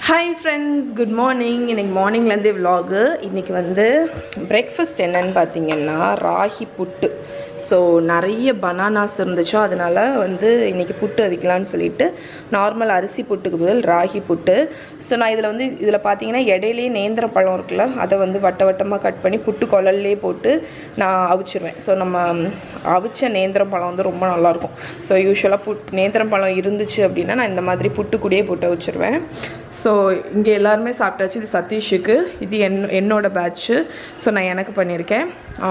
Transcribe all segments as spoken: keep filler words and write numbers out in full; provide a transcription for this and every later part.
Hi friends, good morning. இன்னைக்கு மார்னிங்ல இருந்து vlog. இன்னைக்கு வந்து breakfast என்னன்னு பாத்தீங்கன்னா ராகி புட்டு. ஸோ நிறைய பனானாஸ் இருந்துச்சோ அதனால வந்து இன்றைக்கி புட்டு அவிக்கலான்னு சொல்லிட்டு நார்மல் அரிசி புட்டுக்கு பதில் ராகி புட்டு. ஸோ நான் இதில் வந்து இதில் பார்த்தீங்கன்னா இடையிலே நேந்திர பழம் இருக்குல்ல, அதை வந்து வட்ட வட்டமாக கட் பண்ணி புட்டு குழல்லே போட்டு நான் அவிச்சிருவேன். ஸோ நம்ம அவிச்ச நேந்திரம் பழம் வந்து ரொம்ப நல்லாயிருக்கும். ஸோ யூஸ்வலாக புட் நேந்திரம் பழம் இருந்துச்சு அப்படின்னா நான் இந்த மாதிரி புட்டு கூடயே போட்டு அவிச்சிருவேன். ஸோ இங்கே எல்லாருமே சாப்பிட்டாச்சு. இது சதீஷுக்கு, இது என் என்னோட பேட்ச்சு. ஸோ நான் எனக்கு பண்ணியிருக்கேன்.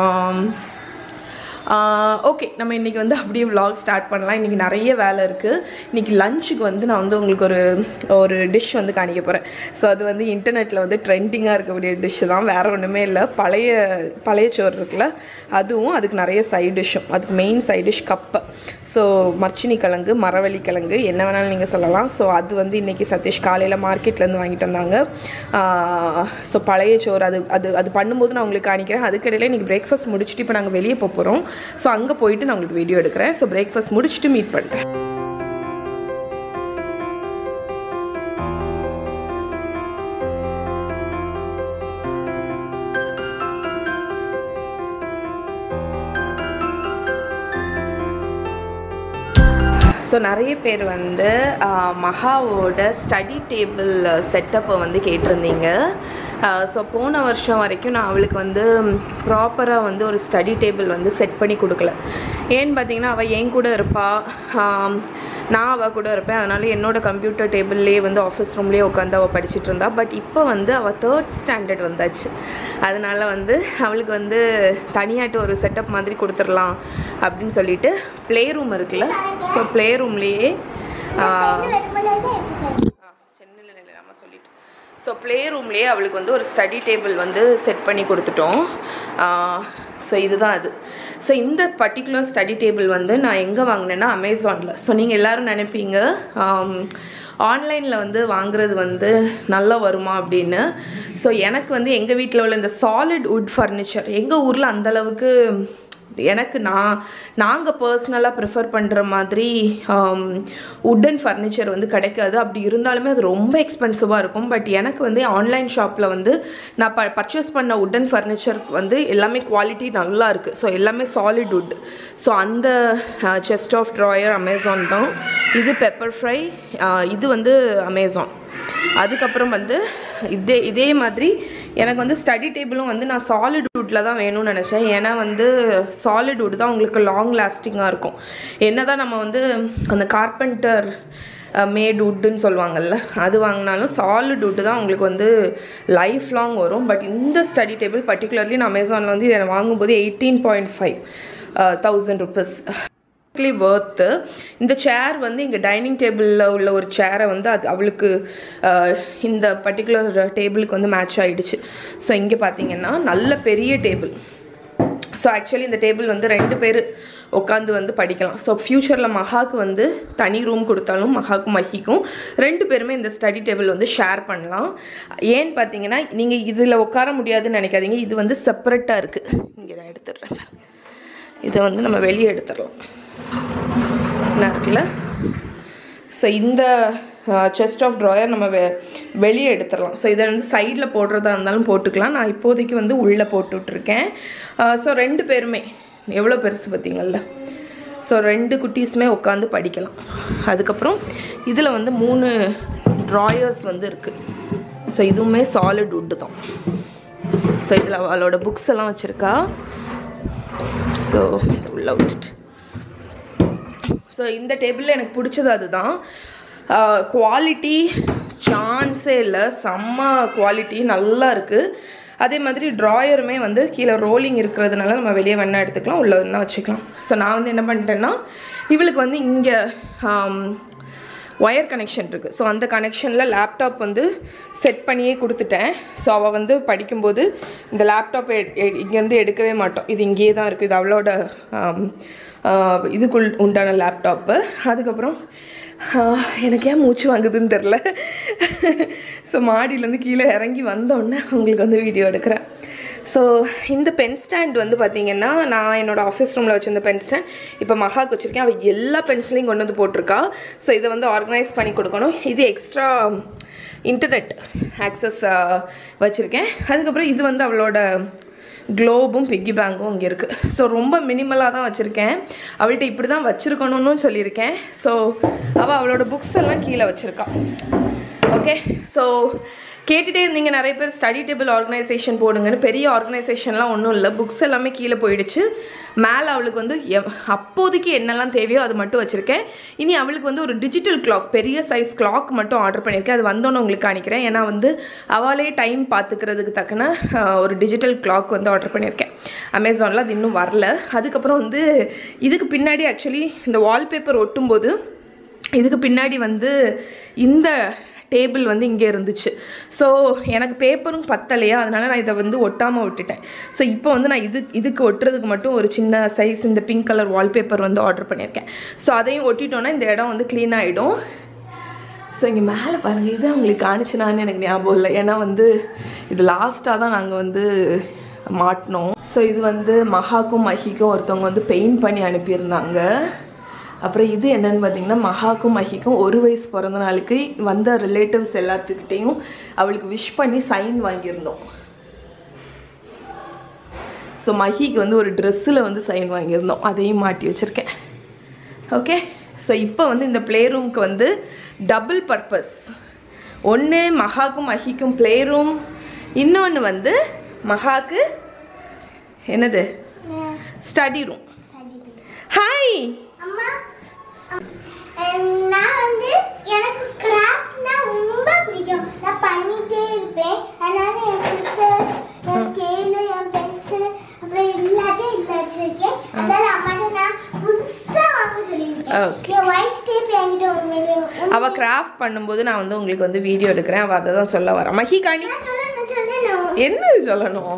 ஓகே, நம்ம இன்றைக்கி வந்து அப்படியே vlog ஸ்டார்ட் பண்ணலாம். இன்றைக்கி நிறைய வேலை இருக்குது. இன்றைக்கி லஞ்சுக்கு வந்து நான் வந்து உங்களுக்கு ஒரு ஒரு டிஷ் வந்து காணிக்க போகிறேன். ஸோ அது வந்து இன்டர்நெட்டில் வந்து ட்ரெண்டிங்காக இருக்கக்கூடிய டிஷ்ஷு தான், வேறு ஒன்றுமே இல்லை. பழைய பழைய சோறு இருக்குல்ல, அதுவும் அதுக்கு நிறைய சைட் டிஷ்ஷும். அதுக்கு மெயின் சைட் டிஷ் கப்பை. ஸோ மர்ச்சினி கிழங்கு, மரவள்ளி கிழங்கு, என்ன வேணாலும் நீங்கள் சொல்லலாம். ஸோ அது வந்து இன்றைக்கி சதீஷ் காலையில் மார்க்கெட்லேருந்து வாங்கிட்டு வந்தாங்க. ஸோ பழைய சோறு அது அது அது பண்ணும்போது நான் உங்களுக்கு காணிக்கிறேன். அதுக்கிடையில் இன்றைக்கி பிரேக்ஃபாஸ்ட் முடிச்சுட்டு இப்போ நாங்கள் வெளியே போக போகிறோம். ஸோ அங்கே போயிட்டு நான் உங்களுக்கு வீடியோ எடுக்கிறேன். ஸோ பிரேக்ஃபாஸ்ட் முடிச்சுட்டு மீட் பண்ணுறேன். ஸோ நிறைய பேர் வந்து மகாவோட ஸ்டடி டேபிள் செட்டப்பை வந்து கேட்டிருந்தீங்க. ஸோ போன வருஷம் வரைக்கும் நான் அவளுக்கு வந்து ப்ராப்பராக வந்து ஒரு ஸ்டடி டேபிள் வந்து செட் பண்ணி கொடுக்கல. ஏன்னு பார்த்தீங்கன்னா அவள் என் கூட இருப்பாள், நான் அவள் கூட இருப்பேன். அதனால என்னோடய கம்ப்யூட்டர் டேபிள்லேயே வந்து ஆஃபீஸ் ரூம்லேயே உட்காந்து அவள் படிச்சுட்டு இருந்தா. பட் இப்போ வந்து அவள் தேர்ட் ஸ்டாண்டர்ட் வந்தாச்சு. அதனால வந்து அவளுக்கு வந்து தனியாட்டு ஒரு செட்டப் மாதிரி கொடுத்துடலாம் அப்படின்னு சொல்லிட்டு ப்ளே ரூம் இருக்குல்ல, ஸோ ப்ளே ரூம்லேயே சென்னையில் நிலை நம்ம சொல்லிட்டு ஸோ ப்ளே ரூம்லேயே அவளுக்கு வந்து ஒரு ஸ்டடி டேபிள் வந்து செட் பண்ணி கொடுத்துட்டோம். ஸோ இதுதான் அது. ஸோ இந்த பர்டிகுலர் ஸ்டடி டேபிள் வந்து நான் எங்கே வாங்கினேன்னா அமேசானில். ஸோ நீங்கள் எல்லோரும் நினைப்பீங்க ஆன்லைனில் வந்து வாங்குறது வந்து நல்லா வருமா அப்படின்னு. ஸோ எனக்கு வந்து எங்கள் வீட்டில் உள்ள இந்த சாலிட் வுட் ஃபர்னிச்சர் எங்கள் ஊரில் அந்தளவுக்கு எனக்கு நான் நாங்கள் பர்சனலாக ப்ரிஃபர் பண்ணுற மாதிரி உட்டன் ஃபர்னிச்சர் வந்து கிடைக்காது. அப்படி இருந்தாலுமே அது ரொம்ப எக்ஸ்பென்சிவாக இருக்கும். பட் எனக்கு வந்து ஆன்லைன் ஷாப்பில் வந்து நான் ப பர்ச்சேஸ் பண்ண உட்டன் ஃபர்னிச்சர் வந்து எல்லாமே குவாலிட்டி நல்லா இருக்குது. ஸோ எல்லாமே சாலிட் வுட். ஸோ அந்த செஸ்ட் ஆஃப் ட்ராயர் அமேசான் தான். இது பெப்பர் ஃப்ரை, இது வந்து அமேசான். அதுக்கப்புறம் வந்து இதே இதே மாதிரி எனக்கு வந்து ஸ்டடி டேபிளும் வந்து நான் சாலிட் வுட்டில் தான் வேணும்னு நினச்சேன். ஏன்னா வந்து சாலிட் வுட் தான் உங்களுக்கு லாங் லாஸ்டிங்காக இருக்கும். என்ன தான் நம்ம வந்து அந்த கார்பெண்டர் மேட் வுட்டுன்னு சொல்லுவாங்கள்ல, அது வாங்கினாலும் சாலிட் வுட்டு தான் உங்களுக்கு வந்து லைஃப் லாங் வரும். பட் இந்த ஸ்டடி டேபிள் பர்டிகுலர்லி நான் அமேசானில் வந்து இதை வாங்கும்போது eighteen point five thousand rupees worth. இந்த சேர் வந்து இங்கே டைனிங் டேபிளில் உள்ள ஒரு சேரை வந்து அது அவளுக்கு இந்த பர்டிகுலர் டேபிளுக்கு வந்து மேட்ச் ஆகிடுச்சு. ஸோ இங்கே பார்த்தீங்கன்னா நல்ல பெரிய டேபிள். ஸோ ஆக்சுவலி இந்த டேபிள் வந்து ரெண்டு பேர் உட்காந்து வந்து படிக்கலாம். ஸோ ஃப்யூச்சரில் மகாவுக்கு வந்து தனி ரூம் கொடுத்தாலும் மகாவுக்கும் மஹிக்கும் ரெண்டு பேருமே இந்த ஸ்டடி டேபிள் வந்து ஷேர் பண்ணலாம். ஏன்னு பார்த்தீங்கன்னா நீங்கள் இதில் உட்கார முடியாதுன்னு நினைக்காதீங்க. இது வந்து செப்பரேட்டாக இருக்குது. இங்கே நான் எடுத்துடுறேன். இதை வந்து நம்ம வெளியே எடுத்துடலாம் என்ன இருக்குல்ல. ஸோ இந்த செஸ்ட் ஆஃப் ட்ராயர் நம்ம வெ வெளியே எடுத்துடலாம். ஸோ இதை வந்து சைடில் போடுறதா இருந்தாலும் போட்டுக்கலாம். நான் இப்போதைக்கு வந்து உள்ளே போட்டுட்ருக்கேன். ஸோ ரெண்டு பேருமே எவ்வளோ பெருசு பார்த்தீங்கள்ல. ஸோ ரெண்டு குட்டீஸுமே உட்காந்து படிக்கலாம். அதுக்கப்புறம் இதில் வந்து மூணு ட்ராயர்ஸ் வந்து இருக்குது. ஸோ இதுவுமே சாலிட் வுட்டு தான். ஸோ இதில் அவளோட புக்ஸ் எல்லாம் வச்சுருக்கா. ஸோ இது உள்ளே விட்டுட்டு ஸோ இந்த டேபிளில் எனக்கு பிடிச்சது அதுதான். குவாலிட்டி சான்ஸே இல்லை, செம்ம குவாலிட்டி நல்லா இருக்குது. அதே மாதிரி ட்ராயருமே வந்து கீழே ரோலிங் இருக்கிறதுனால நம்ம வெளியே வேணா எடுத்துக்கலாம், உள்ளே வேணா வச்சுக்கலாம். ஸோ நான் வந்து என்ன பண்ணிட்டேன்னா இவளுக்கு வந்து இங்கே ஒயர் கனெக்ஷன் இருக்குது. ஸோ அந்த கனெக்ஷனில் லேப்டாப் வந்து செட் பண்ணியே கொடுத்துட்டேன். ஸோ அவள் வந்து படிக்கும்போது இந்த லேப்டாப் இங்கேருந்து எடுக்கவே மாட்டோம். இது இங்கேயே தான் இருக்குது. இது அவளோட இதுக்குள் உண்டான லேப்டாப்பு. அதுக்கப்புறம் எனக்கு ஏன் மூச்சு வாங்குதுன்னு தெரில. ஸோ மாடியிலேருந்து கீழே இறங்கி வந்தோடனே உங்களுக்கு வந்து வீடியோ எடுக்கிறேன். ஸோ இந்த பென் ஸ்டாண்ட் வந்து பார்த்திங்கன்னா நான் என்னோடய ஆஃபீஸ் ரூமில் வச்சுருந்த பென் ஸ்டாண்ட் இப்போ மகாக்கு வச்சுருக்கேன். அவள் எல்லா பென்சிலையும் கொண்டு வந்து போட்டிருக்கா. ஸோ இதை வந்து ஆர்கனைஸ் பண்ணி கொடுக்கணும். இது எக்ஸ்ட்ரா இன்டர்நெட் ஆக்சஸ் வச்சுருக்கேன். அதுக்கப்புறம் இது வந்து அவளோட க்ளோபும் பிக்கி பேங்கும் இங்கே இருக்குது. ஸோ ரொம்ப மினிமலாக தான் வச்சுருக்கேன். அவள்கிட்ட இப்படி தான் வச்சுருக்கணும்னு சொல்லியிருக்கேன். ஸோ அவள் அவளோட புக்ஸ் எல்லாம் கீழே வச்சுருக்கா. ஓகே, ஸோ கேட்டுகிட்டே இருந்தீங்க நிறைய பேர் ஸ்டடி டேபிள் ஆர்கனைசேஷன் போடுங்கன்னு. பெரிய ஆர்கனைசேஷன்லாம் ஒன்றும் இல்லை, புக்ஸ் எல்லாமே கீழே போயிடுச்சு. மேலே அவளுக்கு வந்து அப்போதைக்கு என்னெல்லாம் தேவையோ அது மட்டும் வச்சுருக்கேன். இனி அவளுக்கு வந்து ஒரு டிஜிட்டல் கிளாக், பெரிய சைஸ் கிளாக் மட்டும் ஆர்டர் பண்ணியிருக்கேன். அது வந்தோன்னு உங்களுக்கு காணிக்கிறேன். ஏன்னா வந்து அவளே டைம் பார்த்துக்கிறதுக்கு தக்கன ஒரு டிஜிட்டல் கிளாக் வந்து ஆர்டர் பண்ணியிருக்கேன் அமேசானில். அது இன்னும் வரல. அதுக்கப்புறம் வந்து இதுக்கு பின்னாடி ஆக்சுவலி இந்த வால்பேப்பர் ஒட்டும்போது இதுக்கு பின்னாடி வந்து இந்த டேபிள் வந்து இங்கே இருந்துச்சு. ஸோ எனக்கு பேப்பரும் பத்தலையா, அதனால் நான் இதை வந்து ஒட்டாமல் விட்டுட்டேன். ஸோ இப்போ வந்து நான் இது இதுக்கு ஒட்டுறதுக்கு மட்டும் ஒரு சின்ன சைஸ் இந்த பிங்க் கலர் வால்பேப்பர் வந்து ஆர்டர் பண்ணியிருக்கேன். ஸோ அதையும் ஒட்டிட்டோன்னா இந்த இடம் வந்து க்ளீன் ஆகிடும். ஸோ இங்கே மேலே பாருங்கள், இது அவங்களுக்கு காணிச்சுனான்னு எனக்கு ஞாபகம் இல்லை. ஏன்னா வந்து இது லாஸ்ட்டாக தான் நாங்கள் வந்து மாட்டினோம். ஸோ இது வந்து மஹாக்கும் மஹிக்கும் ஒருத்தவங்க வந்து பெயிண்ட் பண்ணி அனுப்பியிருந்தாங்க. அப்புறம் இது என்னன்னு பார்த்தீங்கன்னா மஹாக்கும் மஹிக்கும் ஒரு வயசு பிறந்த நாளுக்கு வந்த ரிலேட்டிவ்ஸ் எல்லாத்துக்கிட்டையும் அவளுக்கு விஷ் பண்ணி சைன் வாங்கியிருந்தோம். ஸோ மஹிக்கு வந்து ஒரு ட்ரெஸ்ஸில் வந்து சைன் வாங்கியிருந்தோம், அதையும் மாட்டி வச்சுருக்கேன். ஓகே, ஸோ இப்போ வந்து இந்த ப்ளே ரூம்க்கு வந்து டபுள் பர்பஸ். ஒன்று மஹாக்கும் மஹிக்கும் ப்ளே ரூம், இன்னொன்று வந்து மஹாக்கு என்னது ஸ்டடி ரூம். ஹாய் அம்மா, நான் வந்து எனக்கு கிராஃப்ட்னா ரொம்ப பிடிக்கும். நான் பண்ணிட்டே இருப்பேன். அதனால என் சிசர்ஸ், என் ஸ்கேலு, என் பென்சில் அப்புறம் எல்லாத்தையும் இதில் வச்சிருக்கேன். அதனால அம்மாட்ட நான் புதுசாக வாங்க சொல்லியிருக்கேன். ஒயிட் டேப் என்கிட்ட உண்மையிலே அவள் கிராஃப்ட் பண்ணும்போது நான் வந்து உங்களுக்கு வந்து வீடியோ எடுக்கிறேன். அவள் அதை தான் சொல்ல வரேன். மஹி காணி என்னது சொல்லணும்?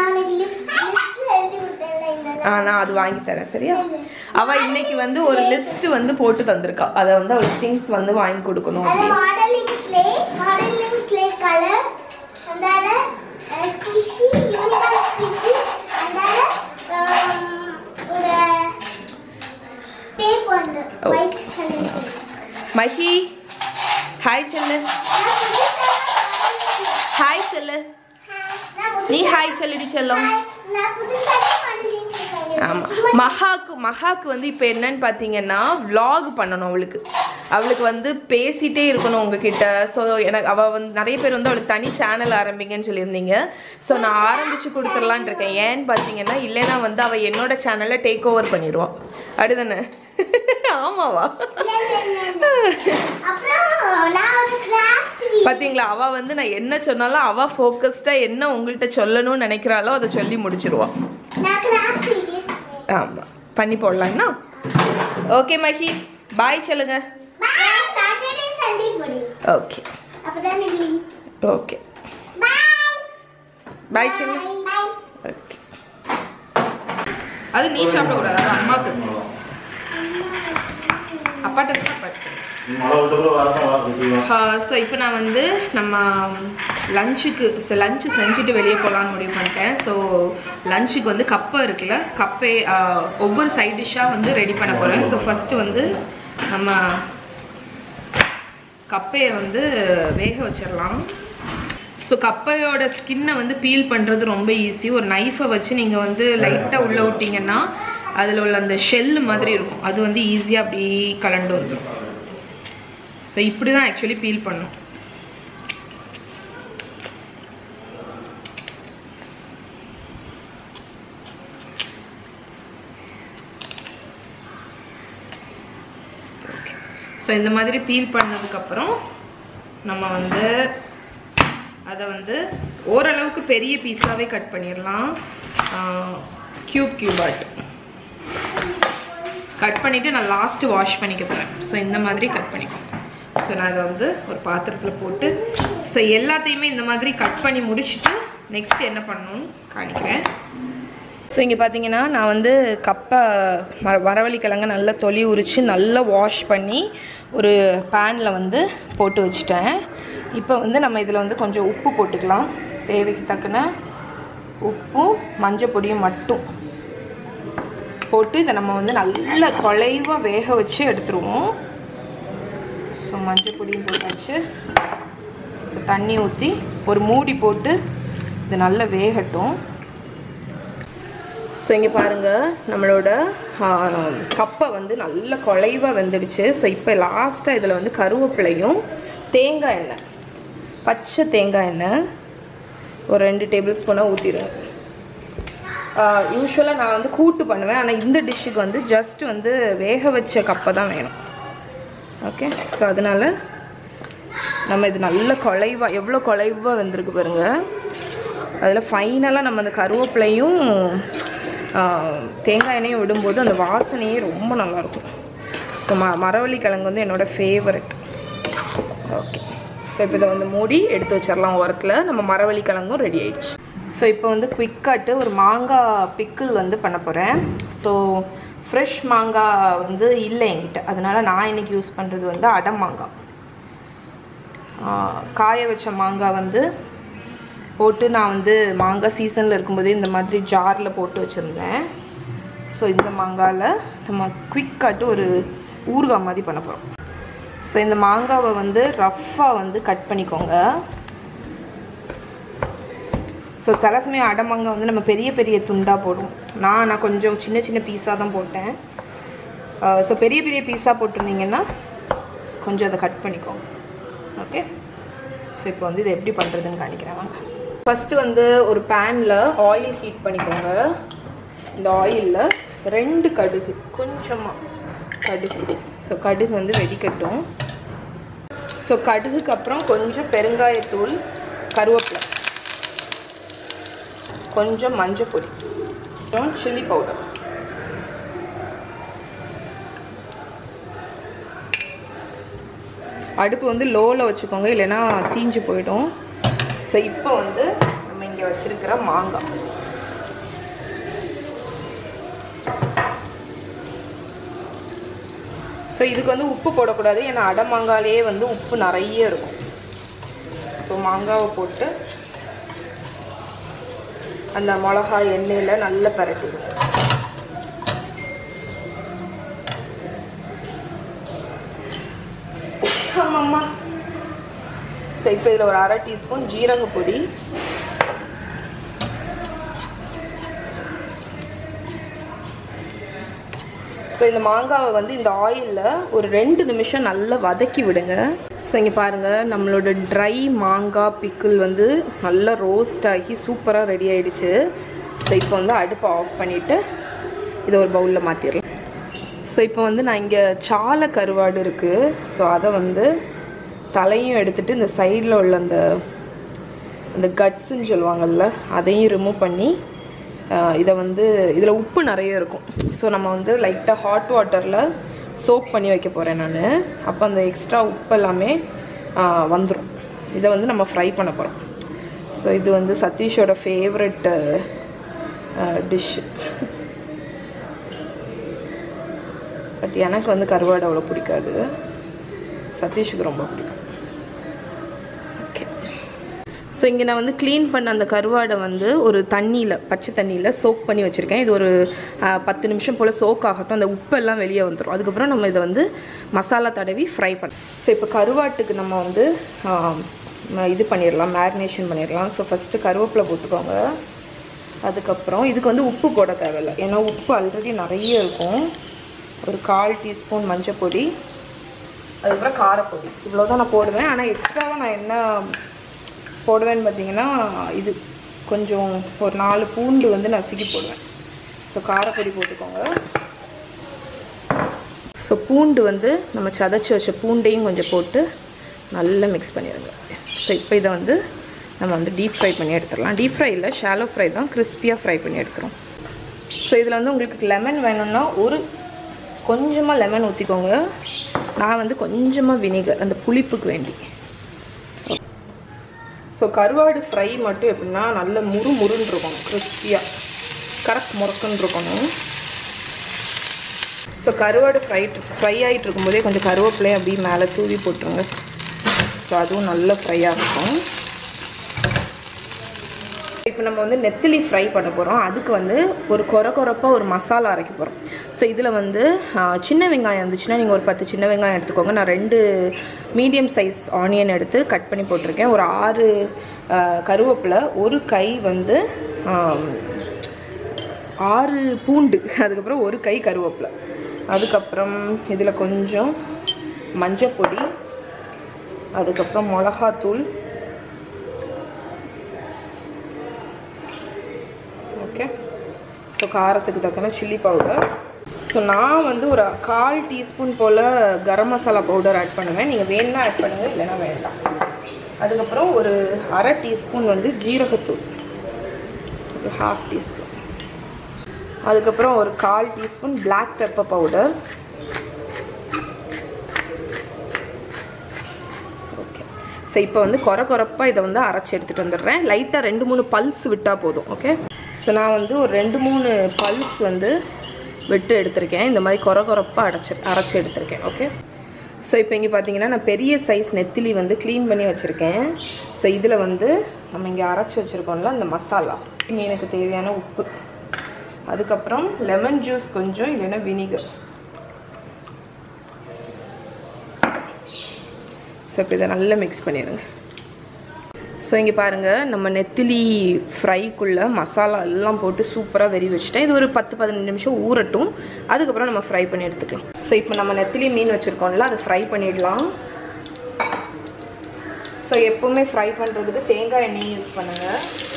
ஆ, நான் அது வாங்கி தரேன் சரியா? அவள் இன்னைக்கு வந்து ஒரு லிஸ்ட் வந்து போட்டு தந்திருக்கா. அதை வந்து அவளுக்கு திங்ஸ் வந்து வாங்கி கொடுக்கணும். Modelling clay, modelling clay colour, அந்தால ஸ்குஷி, யூனிகார்ன் ஸ்குஷி, அந்தால ஒரு டேப் வந்து ஒயிட் கலர். மஹி ஹாய் சொல்லு. ஹாய் சொல்லு. நீ ஹாய் சொல்லிடி செல்லம். ஆமாம், மஹாக்கு மஹாக்கு வந்து இப்போ என்னன்னு பார்த்தீங்கன்னா விளாக் பண்ணணும். அவளுக்கு அவளுக்கு வந்து பேசிகிட்டே இருக்கணும் உங்ககிட்ட. ஸோ எனக்கு அவள் வந்து நிறைய பேர் வந்து அவளுக்கு தனி சேனல் ஆரம்பிங்கன்னு சொல்லியிருந்தீங்க. ஸோ நான் ஆரம்பித்து கொடுத்துடலான் இருக்கேன். ஏன்னு பார்த்தீங்கன்னா இல்லைன்னா வந்து அவள் என்னோட சேனலை டேக் ஓவர் பண்ணிடுவான். அப்படிதானே? ஆமாவா? பார்த்தீங்களா, அவள் வந்து நான் என்ன சொன்னாலும் அவள் ஃபோக்கஸ்டாக என்ன உங்கள்கிட்ட சொல்லணும்னு நினைக்கிறாளோ அதை சொல்லி முடிச்சிருவான். ஆமாம், பண்ணி போடலாங்கண்ணா. ஓகே மஹி, பாய் சொல்லுங்க. ஓகே ஓகே பாய் சொல்லு. ஓகே, அது நீ சாப்பிடக்கூடாது, அது அம்மாவுக்கு. அப்பாட்ட அப்பாட்ட ஸோ இப்போ நான் வந்து நம்ம லஞ்சுக்கு லஞ்சு செஞ்சுட்டு வெளியே போகலான்னு முடிவு பண்ணிட்டேன். ஸோ லஞ்சுக்கு வந்து கப்பை இருக்குல்ல, கப்பை ஒவ்வொரு சைட் டிஷ்ஷாக வந்து ரெடி பண்ண போகிறேன். ஸோ ஃபஸ்ட்டு வந்து நம்ம கப்பையை வந்து வேக வச்சிடலாம். ஸோ கப்பையோட ஸ்கின்னை வந்து பீல் பண்ணுறது ரொம்ப ஈஸி. ஒரு நைஃபை வச்சு நீங்கள் வந்து லைட்டாக உள்ளே விட்டிங்கன்னா அதில் உள்ள அந்த ஷெல்லு மாதிரி இருக்கும், அது வந்து ஈஸியாக அப்படி கலண்டு வந்துடும். ஸோ இப்படி தான் ஆக்சுவலி பீல் பண்ணும். ஓகே, ஸோ இந்த மாதிரி பீல் பண்ணதுக்கப்புறம் நம்ம வந்து அதை வந்து ஓரளவுக்கு பெரிய பீஸாகவே கட் பண்ணிடலாம். க்யூப் க்யூபாட் கட் பண்ணிவிட்டு நான் லாஸ்ட்டு வாஷ் பண்ணிக்க போகிறேன். ஸோ இந்த மாதிரி கட் பண்ணிக்கோங்க. ஸோ நான் அதை வந்து ஒரு பாத்திரத்தில் போட்டு ஸோ எல்லாத்தையுமே இந்த மாதிரி கட் பண்ணி முடிச்சுட்டு நெக்ஸ்ட் என்ன பண்ணணும்னு காணிக்கிறேன். ஸோ இங்கே பார்த்தீங்கன்னா நான் வந்து கப்பை மர வரவள்ளிக்கிழங்க நல்லா தொலி உரித்து நல்லா வாஷ் பண்ணி ஒரு பேனில் வந்து போட்டு வச்சுட்டேன். இப்போ வந்து நம்ம இதில் வந்து கொஞ்சம் உப்பு போட்டுக்கலாம், தேவைக்கு தக்கன உப்பும் மஞ்சள் பொடியும் மட்டும் போட்டு இதை நம்ம வந்து நல்லா குழைவாக வேக வச்சு எடுத்துருவோம். ஸோ மஞ்சள் பொடியும் போட்டாச்சு, தண்ணி ஊற்றி ஒரு மூடி போட்டு இது நல்லா வேகட்டும். ஸோ இங்கே பாருங்கள், நம்மளோட கப்பை வந்து நல்ல குழைவாக வெந்துடுச்சு. ஸோ இப்போ லாஸ்ட்டாக இதில் வந்து கருவேப்பிலையும் தேங்காய் எண்ணெய், பச்சை தேங்காய் எண்ணெய் ஒரு ரெண்டு டேபிள் ஸ்பூனாக ஊற்றிடுவேன். யூஸ்வலாக நான் வந்து கூட்டு பண்ணுவேன், ஆனால் இந்த டிஷ்ஷுக்கு வந்து ஜஸ்ட் வந்து வேக வச்ச கப்பை தான் வேணும். ஓகே, ஸோ அதனால் நம்ம இது நல்ல குழைவாக, எவ்வளோ குழைவாக வெந்திருக்கு பாருங்கள். அதில் ஃபைனலாக நம்ம அந்த கருவேப்பிலையும் தேங்காய் எண்ணெயும் விடும்போது அந்த வாசனையே ரொம்ப நல்லாயிருக்கும். ஸோ ம மரவள்ளி கிழங்கு வந்து என்னோடய ஃபேவரட். ஓகே, ஸோ இப்போ இதை வந்து மூடி எடுத்து வச்சிடலாம் ஓரத்தில். நம்ம மரவள்ளி கிழங்கும் ரெடி ஆயிடுச்சு. ஸோ இப்போ வந்து குயிக்காட்டு ஒரு மாங்காய் பிக்கிள் வந்து பண்ண போகிறேன். ஸோ ஃப்ரெஷ் மாங்காய் வந்து இல்லை என்கிட்ட, அதனால் நான் இன்றைக்கி யூஸ் பண்ணுறது வந்து அடை மாங்காய். காய வச்ச மாங்காய் வந்து போட்டு நான் வந்து மாங்காய் சீசனில் இருக்கும்போதே இந்த மாதிரி ஜாரில் போட்டு வச்சுருந்தேன். ஸோ இந்த மாங்காயில் நம்ம குயிக்காட்டு ஒரு ஊறுகாய் மாதிரி பண்ண போகிறோம். ஸோ இந்த மாங்காவை வந்து ரஃப்பாக வந்து கட் பண்ணிக்கோங்க. ஸோ சில சமயம் அடை மாங்காய் வந்து நம்ம பெரிய பெரிய துண்டாக போடுவோம். நான் நான் கொஞ்சம் சின்ன சின்ன பீஸாக தான் போட்டேன். ஸோ பெரிய பெரிய பீஸாக போட்டிருந்தீங்கன்னா கொஞ்சம் அதை கட் பண்ணிக்கோங்க. ஓகே, ஸோ இப்போ வந்து இதை எப்படி பண்ணுறதுன்னு காணிக்கிறேன் வாங்க. ஃபஸ்ட்டு வந்து ஒரு பேனில் ஆயில் ஹீட் பண்ணிக்கோங்க. இந்த ஆயிலில் ரெண்டு கடுகு, கொஞ்சமாக கடுகு. ஸோ கடுகு வந்து வெடிக்கட்டும். ஸோ கடுகுக்கு அப்புறம் கொஞ்சம் பெருங்காயத்தூள், கருவேப்பிலை, கொஞ்சம் மஞ்சள் பொடி, கொஞ்சம் சில்லி பவுடர். அடுப்பு வந்து லோவில் வச்சுக்கோங்க, இல்லைன்னா தீஞ்சு போயிடும். ஸோ இப்போ வந்து நம்ம இங்கே வச்சுருக்கிற மாங்காய், ஸோ இதுக்கு வந்து உப்பு போடக்கூடாது, ஏன்னா அடை மாங்காயிலே வந்து உப்பு நிறைய இருக்கும். ஸோ மாங்காவை போட்டு அந்த மிளகாய் எண்ணெயில் நல்லா பரட்டிடும். ஆமாம்மா. ஸோ இப்போ இதில் ஒரு அரை டீஸ்பூன் ஜீரக பொடி, ஸோ இந்த மாங்காவை வந்து இந்த ஆயிலில் ஒரு ரெண்டு நிமிஷம் நல்லா வதக்கி விடுங்க. ஸோ இங்கே பாருங்கள், நம்மளோட ட்ரை மாங்காய் பிக்கிள் வந்து நல்லா ரோஸ்ட் ஆகி சூப்பராக ரெடி ஆகிடுச்சு. ஸோ இப்போ வந்து அடுப்பை ஆஃப் பண்ணிவிட்டு இதை ஒரு பவுலில் மாற்றிடலாம். ஸோ இப்போ வந்து நான் இங்கே சாலை கருவாடு இருக்குது. ஸோ அதை வந்து தலையும் எடுத்துகிட்டு இந்த சைடில் உள்ள அந்த அந்த கட்ஸுன்னு சொல்லுவாங்கள்ல, அதையும் ரிமூவ் பண்ணி இதை வந்து இதில் உப்பு நிறைய இருக்கும். ஸோ நம்ம வந்து லைட்டாக ஹாட் வாட்டரில் சோப் பண்ணி வைக்க போகிறேன் நான். அப்போ அந்த எக்ஸ்ட்ரா உப்பு எல்லாமே வந்துடும். இதை வந்து நம்ம ஃப்ரை பண்ண போகிறோம். ஸோ இது வந்து சதீஷோட ஃபேவரட் டிஷ்ஷு. பட் எனக்கு வந்து கருவாடு அவ்வளோ பிடிக்காது, சதீஷுக்கு ரொம்ப பிடிக்கும். ஓகே, ஸோ இங்கே நான் வந்து க்ளீன் பண்ண அந்த கருவாடை வந்து ஒரு தண்ணியில், பச்சை தண்ணியில் சோக் பண்ணி வச்சுருக்கேன். இது ஒரு பத்து நிமிஷம் போல் சோக் ஆகட்டும், அந்த உப்பெல்லாம் வெளியே வந்துடும். அதுக்கப்புறம் நம்ம இதை வந்து மசாலா தடவி ஃப்ரை பண்ணலாம். ஸோ இப்போ கருவாட்டுக்கு நம்ம வந்து இது பண்ணிடலாம், மேரினேஷன் பண்ணிடலாம். ஸோ ஃபஸ்ட்டு கருவேப்பிலை போட்டுக்கோங்க. அதுக்கப்புறம் இதுக்கு வந்து உப்பு போட தேவையில்லை, ஏன்னா உப்பு ஆல்ரெடி நிறைய இருக்கும். ஒரு கால் டீஸ்பூன் மஞ்சள் பொடி, அதுக்கப்புறம் காரப்பொடி, இவ்வளோ தான் நான் போடுவேன். ஆனால் எக்ஸ்ட்ராவாக நான் என்ன போடுவேன்னு பார்த்தீங்கன்னா, இது கொஞ்சம் ஒரு நாலு பூண்டு வந்து நசுக்கி போடுவேன். ஸோ காரப்பொடி போட்டுக்கோங்க. ஸோ பூண்டு வந்து நம்ம சதைச்சி வச்ச பூண்டையும் கொஞ்சம் போட்டு நல்லா மிக்ஸ் பண்ணிடுங்க. ஸோ இப்போ இதை வந்து நம்ம வந்து டீப் ஃப்ரை பண்ணி எடுத்துடலாம். டீப் ஃப்ரை இல்லை, ஷாலோ ஃப்ரை தான், கிறிஸ்பியாக ஃப்ரை பண்ணி எடுத்துரும். ஸோ இதில் வந்து உங்களுக்கு லெமன் வேணும்னா ஒரு கொஞ்சமாக லெமன் ஊற்றிக்கோங்க. நான் வந்து கொஞ்சமாக வினிகர், அந்த புளிப்புக்கு வேண்டி. ஸோ கருவாடு ஃப்ரை மட்டும் எப்படின்னா நல்ல முறு முருன்னு இருக்கணும், கிறிஸ்பியாக கரெக்ட் முறுக்குன்னு இருக்கணும். ஸோ கருவாடு ஃப்ரை ஃப்ரை ஆகிட்டு இருக்கும்போதே கொஞ்சம் கருவேப்பிலையும் அப்படியே மேலே தூவி போட்டுருங்க. ஸோ அதுவும் நல்ல ஃப்ரையாக இருக்கும். இப்போ நம்ம வந்து நெத்திலி ஃப்ரை பண்ண போகிறோம். அதுக்கு வந்து ஒரு கொர கொரப்பாக ஒரு மசாலா அரைக்க போகிறோம். ஸோ இதில் வந்து சின்ன வெங்காயம் இருந்துச்சுன்னா நீங்கள் ஒரு பத்து சின்ன வெங்காயம் எடுத்துக்கோங்க. நான் ரெண்டு மீடியம் சைஸ் ஆனியன் எடுத்து கட் பண்ணி போட்டிருக்கேன். ஒரு ஆறு கருவேப்பிலை, ஒரு கை வந்து ஆறு பூண்டு, அதுக்கப்புறம் ஒரு கை கருவேப்பிலை, அதுக்கப்புறம் இதில் கொஞ்சம் மஞ்சள் பொடி, அதுக்கப்புறம் மிளகாத்தூள், ஓகே. ஸோ காரத்துக்கு தக்கன சில்லி பவுடர். ஸோ நான் வந்து ஒரு கால் டீஸ்பூன் போல் கரம் மசாலா பவுடர் ஆட் பண்ணுவேன். நீங்கள் வேணுன்னா ஆட் பண்ணுங்கள், இல்லைன்னா வேண்டாம். அதுக்கப்புறம் ஒரு அரை டீஸ்பூன் வந்து ஜீரகத்தூள், ஒரு ஹாஃப் டீஸ்பூன். அதுக்கப்புறம் ஒரு கால் teaspoon black pepper powder. Okay. So இப்போ வந்து கொர கொரப்பாக இதை வந்து அரைச்சி எடுத்துகிட்டு வந்துடுறேன். லைட்டாக ரெண்டு மூணு பல்ஸ் விட்டால் போதும். ஓகே. ஸோ நான் வந்து ஒரு ரெண்டு மூணு பல்ஸ் வந்து விட்டு எடுத்திருக்கேன். இந்த மாதிரி கொர கொரப்பாக அரைச்சி அரைச்சி எடுத்திருக்கேன். ஓகே. ஸோ இப்போ இங்கே பார்த்தீங்கன்னா நான் பெரிய சைஸ் நெத்திலி வந்து க்ளீன் பண்ணி வச்சுருக்கேன். ஸோ இதில் வந்து நம்ம இங்கே அரைச்சி வச்சுருக்கோம்ல அந்த மசாலா, இங்கே எனக்கு தேவையான உப்பு, அதுக்கப்புறம் லெமன் ஜூஸ் கொஞ்சம், இல்லைன்னா வினிகர். ஸோ இப்போ இதை நல்லா மிக்ஸ் பண்ணிடுங்க. ஸோ இங்கே பாருங்கள், நம்ம நெத்திலி ஃப்ரைக்குள்ளே மசாலா எல்லாம் போட்டு சூப்பராக வெறி வச்சுட்டேன். இது ஒரு பத்து பதினஞ்சு நிமிஷம் ஊறட்டும், அதுக்கப்புறம் நம்ம ஃப்ரை பண்ணி எடுத்துக்கலாம். ஸோ இப்போ நம்ம நெத்திலி மீன் வச்சுருக்கோம்ல, அதை ஃப்ரை பண்ணிடலாம். ஸோ எப்போவுமே ஃப்ரை பண்ணுறதுக்கு தேங்காய் எண்ணெய் யூஸ் பண்ணுங்கள்.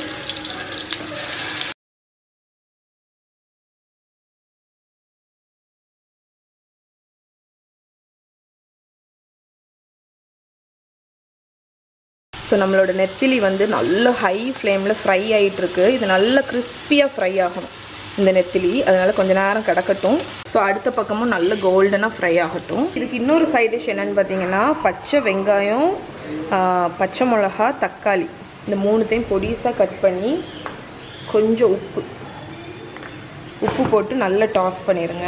ஸோ நம்மளோட நெத்திலி வந்து நல்ல ஹை ஃப்ளேமில் ஃப்ரை ஆகிட்டுருக்கு. இது நல்ல கிறிஸ்பியாக ஃப்ரை ஆகணும் இந்த நெத்திலி, அதனால் கொஞ்சம் நேரம் கிடக்கட்டும். ஸோ அடுத்த பக்கமும் நல்ல கோல்டனாக ஃப்ரை ஆகட்டும். இதுக்கு இன்னொரு சைட் டிஷ் என்னென்னு பார்த்தீங்கன்னா, பச்சை வெங்காயம், பச்சை மிளகா, தக்காளி, இந்த மூணுத்தையும் பொடிசாக கட் பண்ணி கொஞ்சம் உப்பு உப்பு போட்டு நல்லா டாஸ் பண்ணிடுங்க.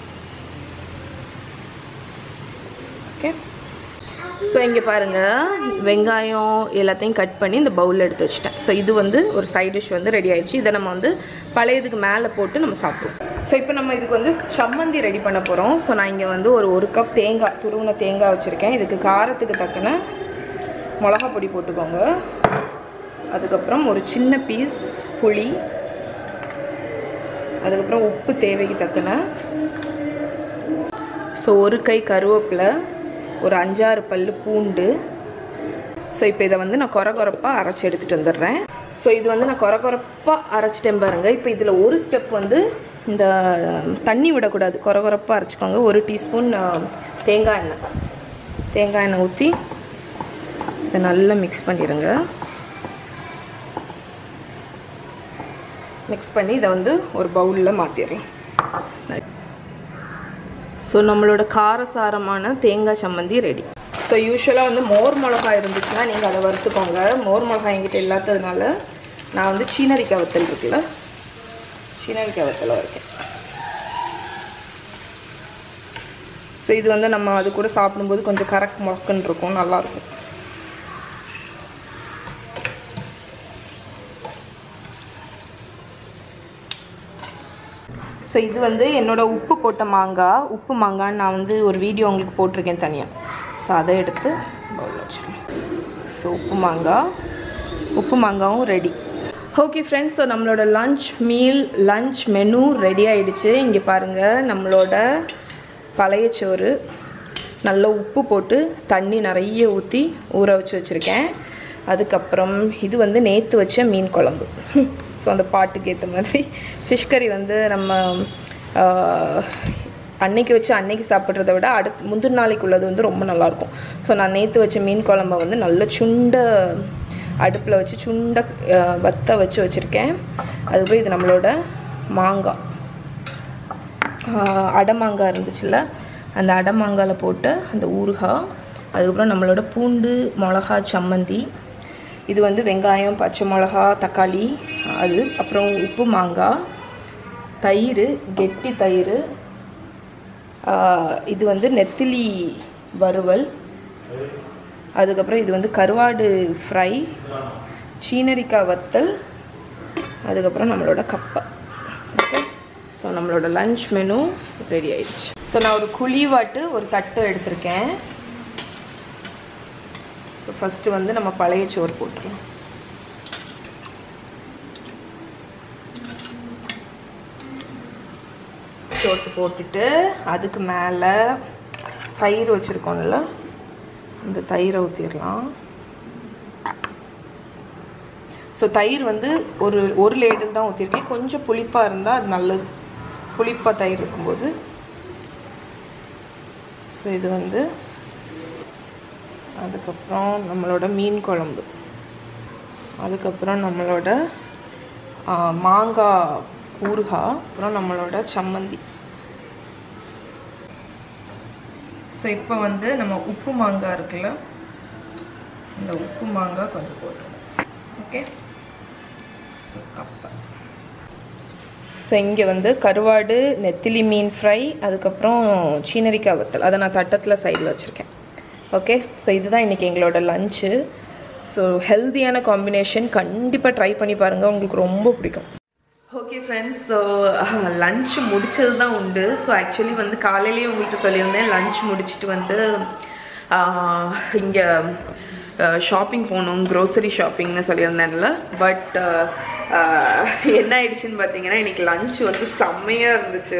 ஓகே. ஸோ இங்கே பாருங்கள், வெங்காயம் எல்லாத்தையும் கட் பண்ணி இந்த பவுலில் எடுத்து வச்சுட்டேன். ஸோ இது வந்து ஒரு சைட் டிஷ் வந்து ரெடி ஆகிடுச்சு. இதை நம்ம வந்து பழையதுக்கு மேலே போட்டு நம்ம சாப்பிடுவோம். ஸோ இப்போ நம்ம இதுக்கு வந்து சம்மந்தி ரெடி பண்ண போகிறோம். ஸோ நான் இங்கே வந்து ஒரு ஒரு கப் தேங்காய், துருவின தேங்காய் வச்சுருக்கேன். இதுக்கு காரத்துக்கு தக்கன மிளகா பொடி போட்டுக்கோங்க. அதுக்கப்புறம் ஒரு சின்ன பீஸ் புளி, அதுக்கப்புறம் உப்பு தேவைக்கு தக்கன, ஸோ ஒரு கை கருவேப்பிலை, ஒரு அஞ்சாறு பல்லு பூண்டு. ஸோ இப்போ இதை வந்து நான் கொர கொரப்பாக அரைச்சி எடுத்துகிட்டு வந்துடுறேன். ஸோ இது வந்து நான் கொர கொரப்பாக அரைச்சிட்டேன் பாருங்கள். இப்போ இதில் ஒரு ஸ்டெப் வந்து இந்த தண்ணி விடக்கூடாது, கொர கொரப்பாக அரைச்சிக்கோங்க. ஒரு டீஸ்பூன் தேங்காய் எண்ணெய் தேங்காய் எண்ணெய் ஊற்றி இதை நல்லா மிக்ஸ் பண்ணிடுங்க. மிக்ஸ் பண்ணி இதை வந்து ஒரு பவுலில் மாற்றிடலாம். ஸோ நம்மளோட காரசாரமான தேங்காய் சம்மந்தி ரெடி. ஸோ யூஸ்வலாக வந்து மோர் மிளகா இருந்துச்சுன்னா நீங்கள் அதை வறுத்துக்கோங்க. மோர் மிளகா என்கிட்ட இல்லாததுனால நான் வந்து சீனரிக்காய் வத்தல் இருக்குல்ல, சீனரிக்காய் வத்தல் வறுக்கேன். ஸோ இது வந்து நம்ம அது கூட சாப்பிடும்போது கொஞ்சம் கரெக்ட் முழக்குன்னு இருக்கும், நல்லாயிருக்கும். ஸோ இது வந்து என்னோடய உப்பு போட்ட மாங்காய், உப்பு மாங்கான்னு நான் வந்து ஒரு வீடியோ உங்களுக்கு போட்டிருக்கேன் தனியாக. ஸோ அதை எடுத்து பவுலில் வச்சுருக்கேன். ஸோ உப்பு மாங்காய் உப்பு மாங்காவும் ரெடி. ஓகே ஃப்ரெண்ட்ஸ், ஸோ நம்மளோட lunch meal lunch menu ready ஆகிடுச்சு. இங்கே பாருங்கள், நம்மளோட பழைய சோறு நல்ல உப்பு போட்டு தண்ணி நிறைய ஊற்றி ஊற வச்சு வச்சுருக்கேன். அதுக்கப்புறம் இது வந்து நேற்று வச்ச மீன் குழம்பு. ஸோ அந்த பாட்டுக்கு ஏற்ற மாதிரி ஃபிஷ் கறி வந்து நம்ம அன்னைக்கு வச்சு அன்னைக்கு சாப்பிட்றத விட அடுத்து முந்தின நாளைக்கு உள்ளது வந்து ரொம்ப நல்லாயிருக்கும். ஸோ நான் நேற்று வச்ச மீன் குழம்பை வந்து நல்ல சுண்டை அடுப்பில் வச்சு சுண்டை வத்த வச்சு வச்சுருக்கேன். அதுக்கப்புறம் இது நம்மளோட மாங்காய், அடை மாங்காய் இருந்துச்சுல்ல, அந்த அடை மாங்காயில் போட்டு அந்த ஊறுகாய், அதுக்கப்புறம் நம்மளோட பூண்டு மிளகா சம்மந்தி, இது வந்து வெங்காயம் பச்சை மிளகா தக்காளி, அது அப்புறம் உப்பு மாங்காய், தயிர் கெட்டி தயிர், இது வந்து நெத்திலி வறுவல், அதுக்கப்புறம் இது வந்து கருவாடு ஃப்ரை, சீனரிக்காய் வத்தல், அதுக்கப்புறம் நம்மளோட கப்பை. ஓகே, ஸோ நம்மளோட லஞ்ச் மெனு ரெடி ஆயிடுச்சு. ஸோ நான் ஒரு குழிவாட்டு ஒரு தட்டு எடுத்திருக்கேன். ஸோ ஃபஸ்ட்டு வந்து நம்ம பழைய சோறு போட்டுடலாம். சோறு போட்டுட்டு அதுக்கு மேலே தயிர் வச்சுருக்கோம்ல, இந்த தயிரை ஊற்றிடலாம். ஸோ தயிர் வந்து ஒரு ஒரு லேடில் தான் ஊற்றிருக்கேன். கொஞ்சம் புளிப்பாக இருந்தால் அது நல்லது, புளிப்பாக தயிர் இருக்கும்போது. ஸோ இது வந்து அதுக்கப்புறம் நம்மளோட மீன் குழம்பு, அதுக்கப்புறம் நம்மளோட மாங்காய் ஊறுகாய், அப்புறம் நம்மளோட சம்மந்தி. ஸோ இப்போ வந்து நம்ம உப்பு மாங்காய் இருக்குல்ல, இந்த உப்பு மாங்காய் கொஞ்சம் போட்டுருவோம். ஓகே, ஸோ கப்பை. ஸோ இங்கே வந்து கருவாடு, நெத்திலி மீன் ஃப்ரை, அதுக்கப்புறம் சீனரிக்காய் வத்தல், அதை நான் தட்டத்தில் சைடில் வச்சுருக்கேன். ஓகே, ஸோ இதுதான் இன்றைக்கி எங்களோட லஞ்சு. ஸோ ஹெல்த்தியான காம்பினேஷன், கண்டிப்பாக ட்ரை பண்ணி பாருங்கள், உங்களுக்கு ரொம்ப பிடிக்கும். ஓகே ஃப்ரெண்ட்ஸ், ஸோ லன்ச் முடிச்சது தான் உண்டு. ஸோ ஆக்சுவலி வந்து காலையிலேயே உங்கள்கிட்ட சொல்லியிருந்தேன், லன்ச் முடிச்சுட்டு வந்து இங்கே ஷாப்பிங் போகணும், க்ரோசரி ஷாப்பிங்னு சொல்லியிருந்தேன்ல. பட் என்ன ஆயிடுச்சுன்னு பார்த்தீங்கன்னா, இன்றைக்கி லன்ச் வந்து செம்மையாக இருந்துச்சு.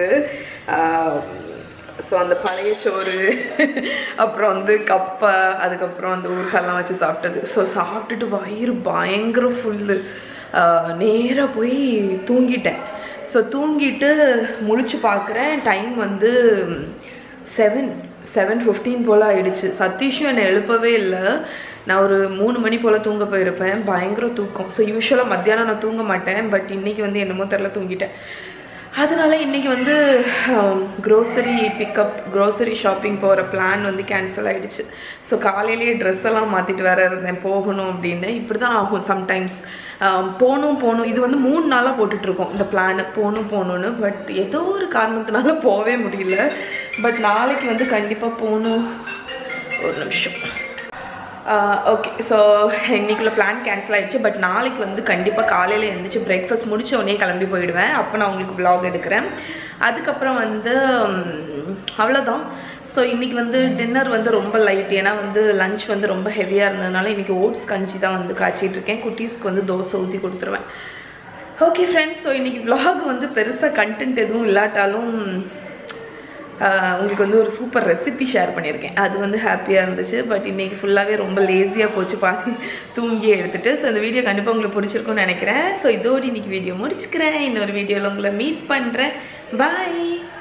ஸோ அந்த பழைய சோறு, அப்புறம் வந்து கப்பை, அதுக்கப்புறம் அந்த ஊறுகாயெல்லாம் வச்சு சாப்பிட்டது. ஸோ சாப்பிட்டுட்டு வயிறு பயங்கர ஃபுல்லு. நேராக போய் தூங்கிட்டேன். ஸோ தூங்கிட்டு முழிச்சு பார்க்குறேன், டைம் வந்து செவன் செவன் ஃபிஃப்டீன் போல் ஆகிடுச்சு. சதீஷும் என்னை எழுப்பவே இல்லை. நான் ஒரு மூணு மணி போல் தூங்க போயிருப்பேன். பயங்கர தூக்கம். ஸோ யூஸ்வலாக மத்தியானம் நான் தூங்க மாட்டேன், பட் இன்றைக்கி வந்து என்னமோ தெரில தூங்கிட்டேன். அதனால இன்றைக்கி வந்து க்ரோசரி பிக்கப், க்ரோசரி ஷாப்பிங் போகிற பிளான் வந்து கேன்சல் ஆகிடுச்சு. ஸோ காலையிலேயே ட்ரெஸ் எல்லாம் மாற்றிட்டு வேற இருந்தேன் போகணும் அப்படின்னு. இப்படி தான் ஆகும் சம்டைம்ஸ். போகணும் போகணும் இது வந்து மூணு நாளாக போட்டுட்ருக்கோம் இந்த பிளானை, போகணும் போகணுன்னு. பட் ஏதோ ஒரு காரணத்தினால போகவே முடியல. பட் நாளைக்கு வந்து கண்டிப்பாக போகணும். ஒரு நிமிஷம். ஓகே, ஸோ இன்றைக்குள்ள பிளான் கேன்சல் ஆகிடுச்சு. பட் நாளைக்கு வந்து கண்டிப்பாக காலையில் எழுந்திரிச்சு பிரேக்ஃபாஸ்ட் முடிச்ச உடனே கிளம்பி போயிடுவேன். அப்போ நான் உங்களுக்கு விலாக் எடுக்கிறேன். அதுக்கப்புறம் வந்து அவ்வளோதான். ஸோ இன்றைக்கி வந்து டின்னர் வந்து ரொம்ப லைட், ஏன்னா வந்து லஞ்ச் வந்து ரொம்ப ஹெவியாக இருந்ததுனால இன்றைக்கி ஓட்ஸ் கஞ்சி தான் வந்து காய்ச்சிட்ருக்கேன். குட்டீஸ்க்கு வந்து தோசை ஊற்றி கொடுத்துருவேன். ஓகே ஃப்ரெண்ட்ஸ், ஸோ இன்றைக்கி விலாக் வந்து பெருசாக கண்டென்ட் எதுவும் இல்லாட்டாலும் உங்களுக்கு வந்து ஒரு சூப்பர் ரெசிபி ஷேர் பண்ணியிருக்கேன். அது வந்து ஹாப்பியாக இருந்துச்சு. பட் இன்றைக்கி ஃபுல்லாகவே ரொம்ப லேசியாக போச்சு, பாதி தூங்கி எடுத்துகிட்டு. ஸோ இந்த வீடியோ கண்டிப்பாக உங்களுக்கு பிடிச்சிருக்குன்னு நினைக்கிறேன். ஸோ இதோடு இன்றைக்கி வீடியோ முடிச்சுக்கிறேன். இன்னொரு வீடியோவில் உங்களை மீட் பண்ணுறேன். பாய்.